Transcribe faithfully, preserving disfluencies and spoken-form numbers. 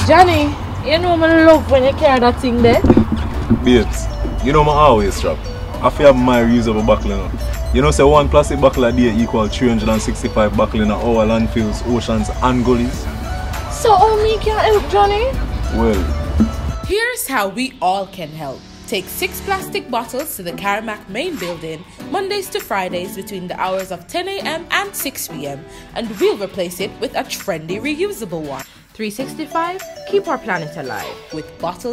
Johnny, you know I love when you carry that thing there. Babes, you know I always strap. I feel my reusable buckle now. You know say one plastic buckle a day equal three hundred sixty-five buckle in our landfills, oceans and gullies. So how me can help, Johnny? Well, here's how we all can help. Take six plastic bottles to the Caramac main building Mondays to Fridays between the hours of ten A M and six P M and we'll replace it with a trendy reusable one. three sixty-five, keep our planet alive With bottles